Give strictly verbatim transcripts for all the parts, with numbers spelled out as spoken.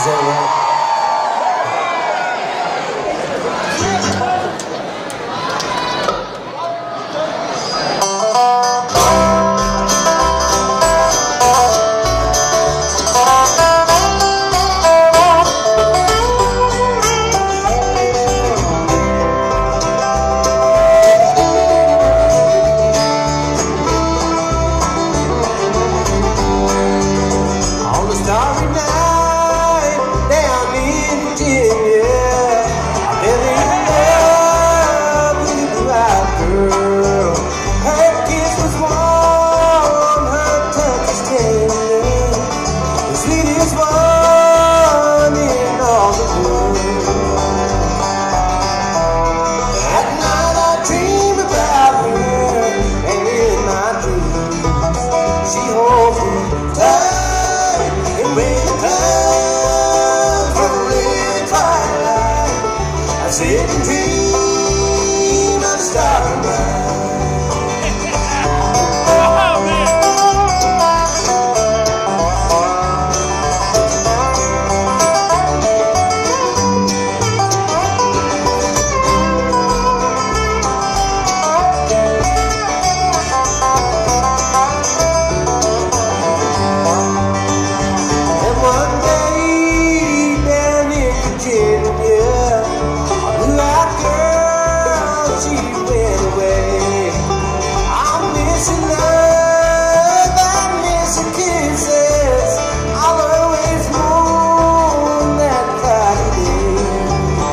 Is that right? Sit and dream of starlight. Oh, man. And one day down in Virginia, she went away. I'm missing love, I'm missing kisses. I'll always mourn that Friday day.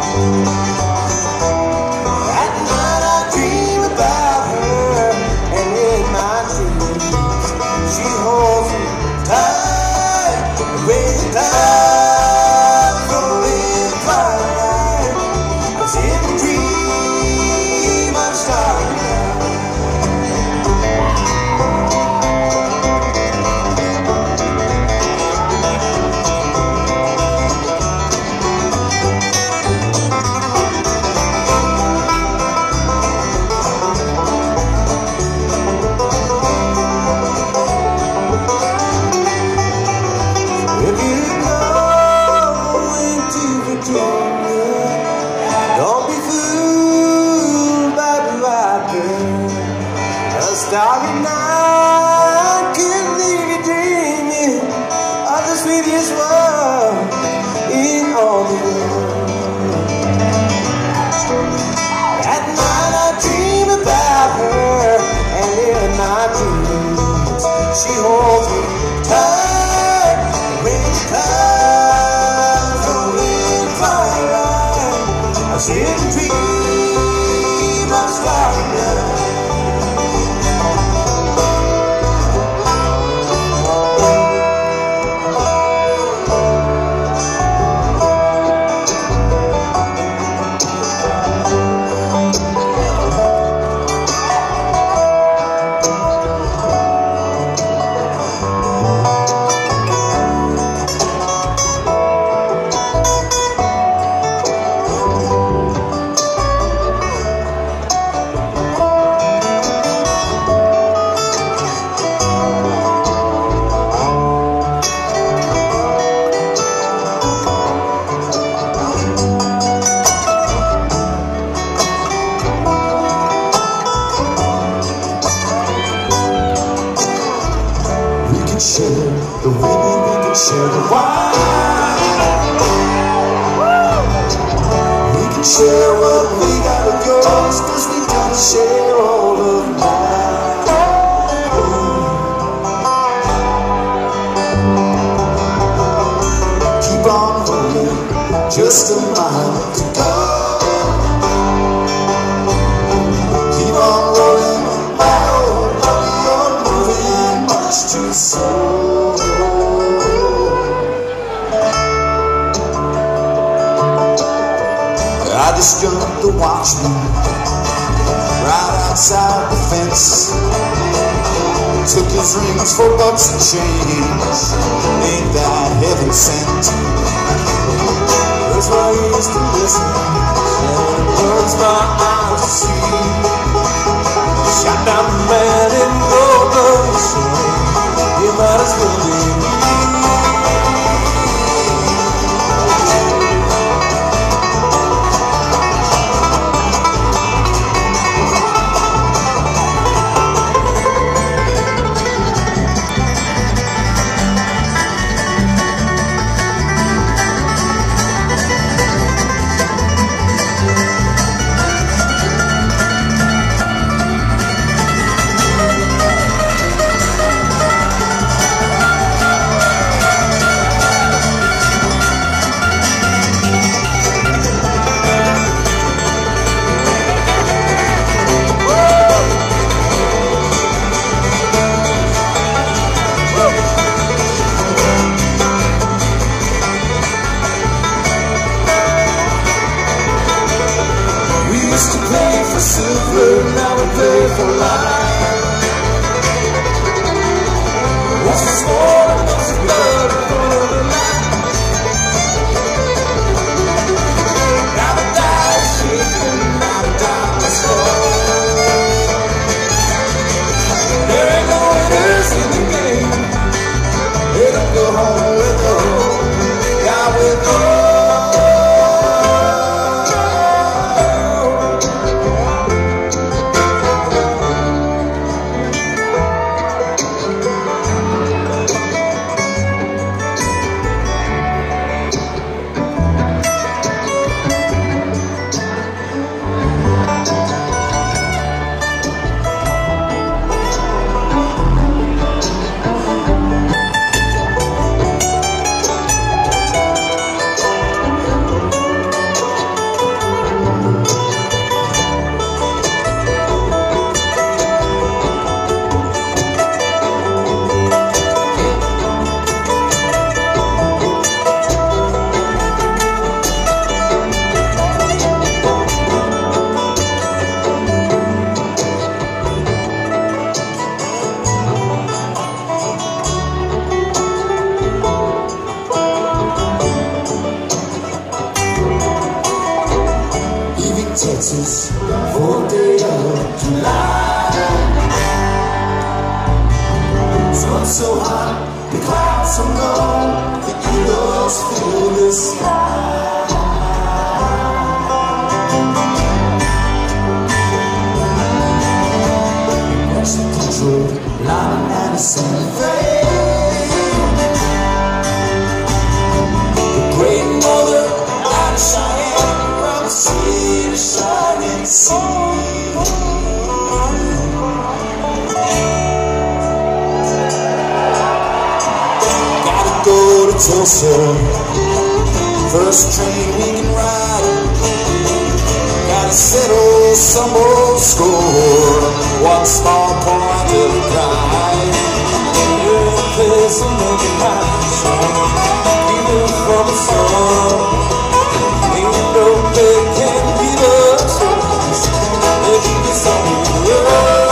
At night I dream about her, and in my dreams she holds me tight, with time from the twilight. I sit and dream. Starry night can leave you dreaming of the sweetest world in all the world. At night I dream about her, and in my dreams she holds me tight. When time from the twilight, I sit and dream of starry night. Share the women, we can share the wine. We can share what we got of yours, cause we gotta share all of mine. Keep on running, just a mile to go. Keep on rolling, my old body, you're moving much too slow. I just jumped the watchman right outside the fence. Took his rings for bucks and change. Ain't that heaven sent? Hurts my ears to listen, and it burns my eyes to see. Shot down the man in gold, so you might as well be me. The clouds are low, the eagles fill the sky. Press the control, lining and a sunny flame. The great mother out of Cheyenne, from the sea to shining sea. Tulsa, first train we can ride. Gotta settle some old score, one small point of pride. Every place will make it high, even from the sun. Ain't no big can beat us, they keep us on the road.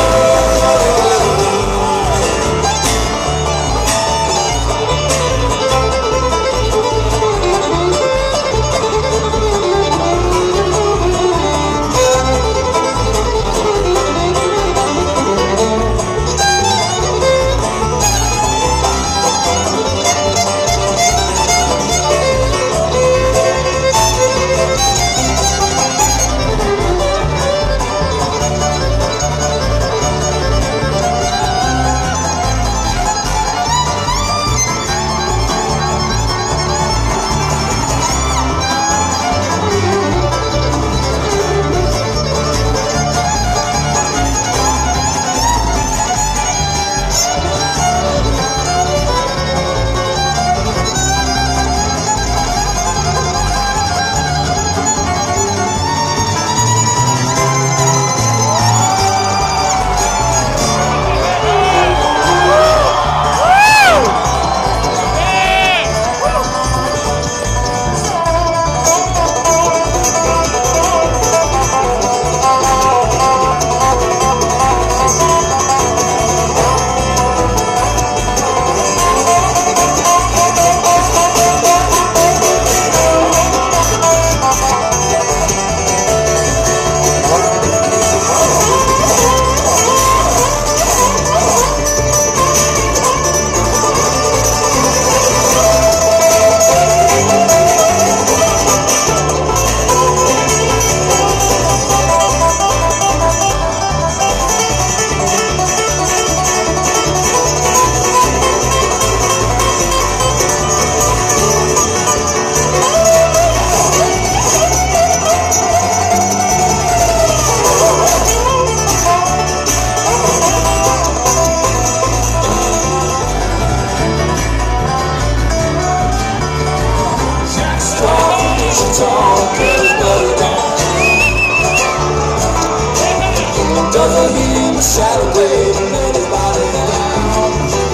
Doesn't hear the shadow waving anybody down.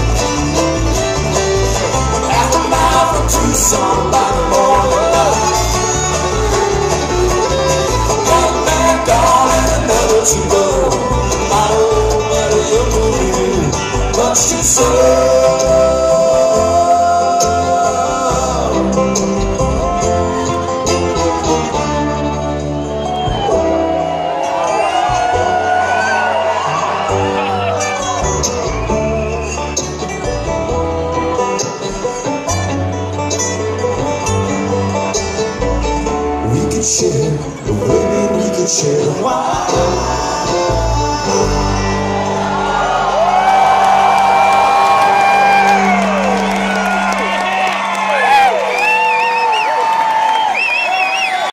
Half a mile from Tucson by the morning light. One man gone and another to go. My old buddy, you're moving much too slow. We could share the women, we could share the wine.